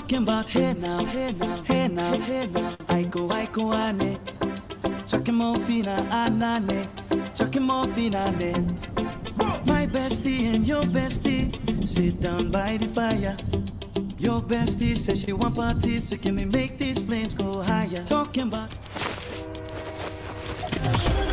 Talking about hey now, hey now, hey now, hey now. I go ane. Chucking more fina anane. Chucking more fina ne. My bestie and your bestie sit down by the fire. Your bestie says she want parties, so can we make these flames go higher? Talking about